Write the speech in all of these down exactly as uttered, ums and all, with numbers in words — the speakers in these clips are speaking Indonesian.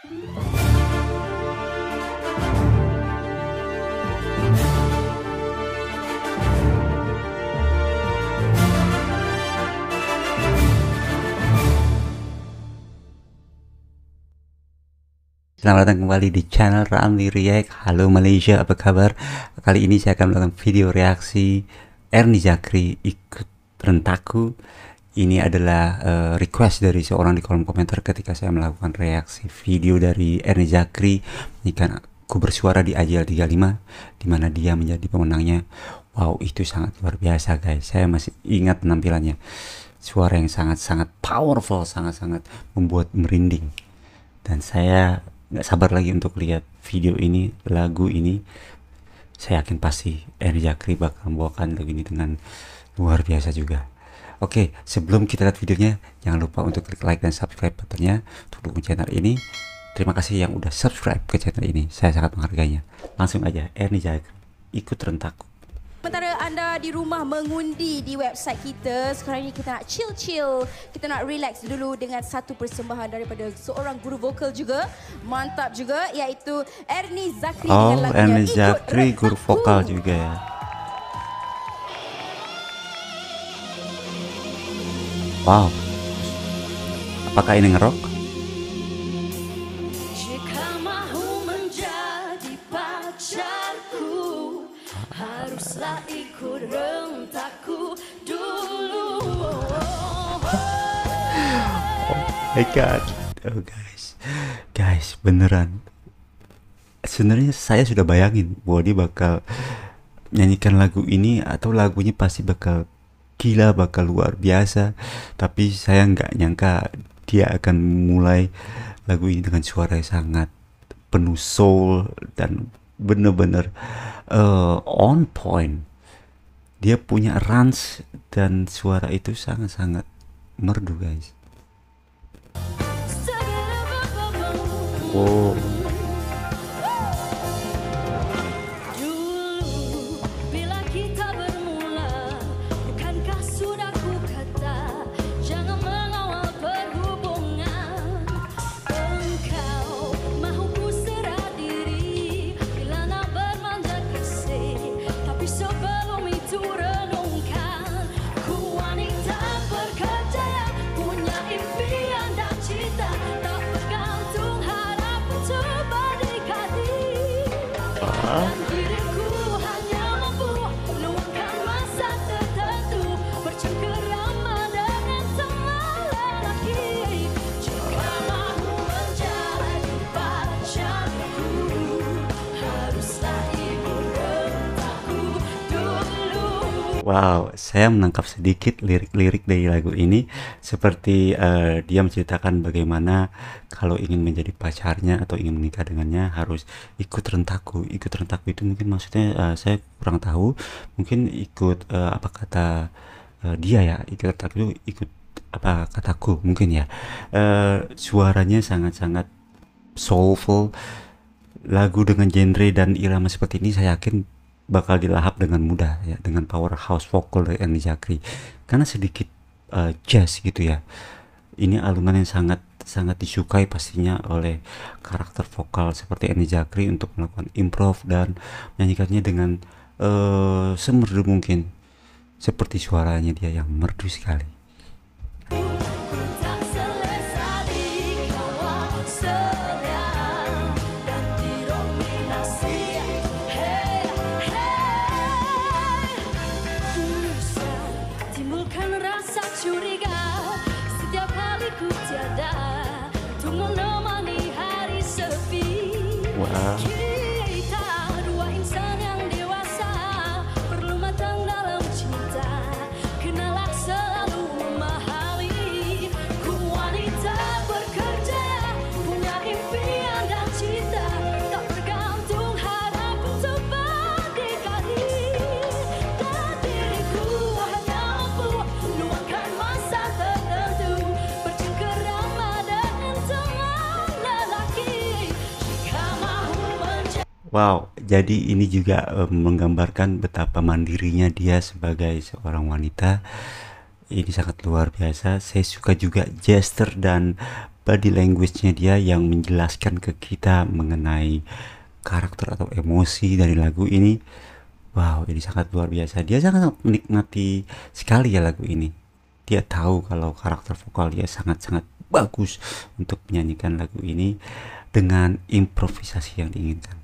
Selamat datang kembali di channel Ramli React. Halo Malaysia, apa kabar? Kali ini saya akan melakukan video reaksi Ernie Zakri Ikut Rentaku. Ini adalah uh, request dari seorang di kolom komentar ketika saya melakukan reaksi video dari Ernie Zakri menyanyikan Ku Bersuara di A J L tiga puluh lima, di mana dia menjadi pemenangnya. Wow, itu sangat luar biasa guys. Saya masih ingat penampilannya. Suara yang sangat-sangat powerful, sangat-sangat membuat merinding. Dan saya nggak sabar lagi untuk lihat video ini, lagu ini. Saya yakin pasti Ernie Zakri bakal membawakan lagu ini dengan luar biasa juga. Oke, sebelum kita lihat videonya, jangan lupa untuk klik like dan subscribe buttonnya untuk dukung channel ini. Terima kasih yang udah subscribe ke channel ini, saya sangat menghargainya. Langsung aja, Ernie Zakri Ikut Rentaku. Sementara anda di rumah mengundi di website kita, sekarang ini kita nak chill-chill, kita nak relax dulu dengan satu persembahan daripada seorang guru vokal juga, mantap juga, iaitu Ernie Zakri oh, dengan lagunya Ernie Zakri Ikut guru Rentaku. vokal juga ya. Wow, apakah ini ngerok? Jika mahu menjadi pacarku, haruslah ikut rentaku dulu. Oh my god, oh guys, guys beneran. Sebenarnya saya sudah bayangin bahwa dia bakal nyanyikan lagu ini atau lagunya pasti bakal gila, bakal luar biasa. Tapi saya nggak nyangka dia akan mulai lagu ini dengan suara yang sangat penuh soul dan bener-bener uh, on point. Dia punya range dan suara itu sangat-sangat merdu guys. Wow. Wow, saya menangkap sedikit lirik-lirik dari lagu ini, seperti uh, dia menceritakan bagaimana kalau ingin menjadi pacarnya atau ingin menikah dengannya harus ikut rentaku. Ikut rentaku itu mungkin maksudnya uh, saya kurang tahu, mungkin ikut uh, apa kata uh, dia ya, ikut rentaku itu ikut apa kataku mungkin ya. Uh, suaranya sangat-sangat soulful. Lagu dengan genre dan irama seperti ini saya yakin bakal dilahap dengan mudah ya, dengan powerhouse vokal dari Ernie Zakri, karena sedikit uh, jazz gitu ya. Ini alunan yang sangat sangat disukai pastinya oleh karakter vokal seperti Ernie Zakri untuk melakukan improv dan menyanyikannya dengan uh, semerdu mungkin, seperti suaranya dia yang merdu sekali. Wow. Kita dua insan yang dewasa, perlu matang dalam cinta, kenalah selalu memahami. Ku wanita bekerja, punya impian dan cita, tak bergantung harap untuk berdikari. Dan diriku hanya mampu luangkan masa tertentu, bercengkerama dengan teman lelaki. Wow, jadi ini juga um, menggambarkan betapa mandirinya dia sebagai seorang wanita. Ini sangat luar biasa. Saya suka juga gesture dan body language-nya dia yang menjelaskan ke kita mengenai karakter atau emosi dari lagu ini. Wow, ini sangat luar biasa. Dia sangat menikmati sekali ya lagu ini. Dia tahu kalau karakter vokal dia sangat-sangat bagus untuk menyanyikan lagu ini dengan improvisasi yang diinginkan.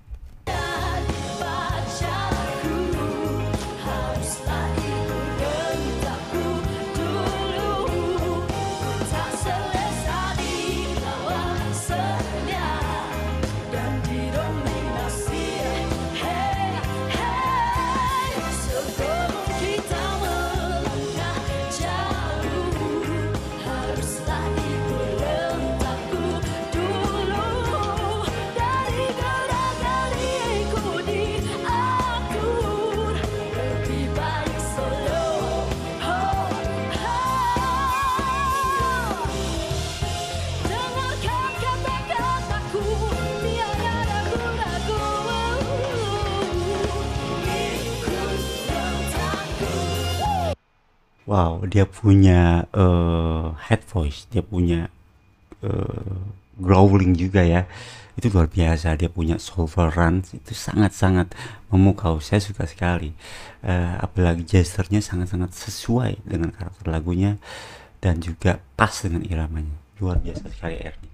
Wow, dia punya uh, head voice, dia punya uh, growling juga ya. Itu luar biasa. Dia punya solver run, itu sangat-sangat memukau. Saya suka sekali. Uh, apalagi gesturnya sangat-sangat sesuai dengan karakter lagunya dan juga pas dengan iramanya. Luar biasa sekali Ernie.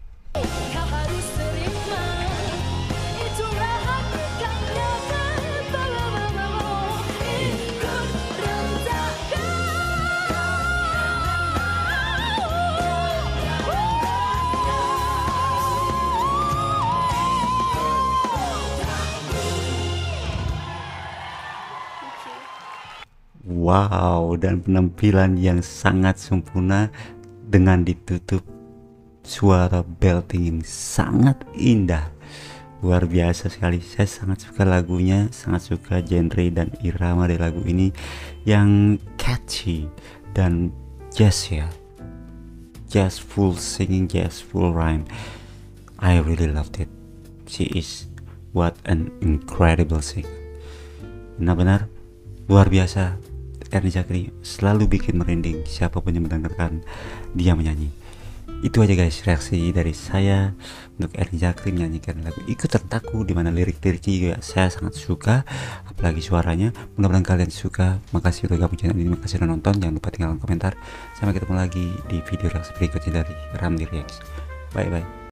Wow, dan penampilan yang sangat sempurna dengan ditutup suara belting yang sangat indah. Luar biasa sekali. Saya sangat suka lagunya, sangat suka genre dan irama dari lagu ini yang catchy dan jazz ya. Jazz full singing, jazz full rhyme. I really loved it. She is what an incredible singer. Benar-benar luar biasa. Ernie Zakri selalu bikin merinding siapapun yang mendengarkan dia menyanyi. Itu aja guys reaksi dari saya untuk Ernie Zakri menyanyikan lagu Ikut Rentaku, di mana lirik-liriknya juga saya sangat suka, apalagi suaranya. Mudah-mudahan kalian suka. Makasih udah gabung channel ini, makasih udah nonton. Jangan lupa tinggalkan komentar. Sampai ketemu lagi di video reaksi berikutnya dari Ramli Reacts. Bye bye.